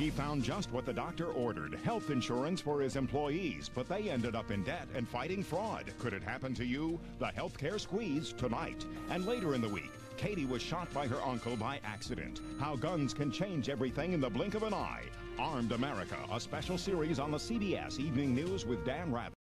He found just what the doctor ordered, health insurance for his employees, but they ended up in debt and fighting fraud. Could it happen to you? The healthcare squeeze tonight. And later in the week, Katie was shot by her uncle by accident. How guns can change everything in the blink of an eye. Armed America, a special series on the CBS Evening News with Dan Rather.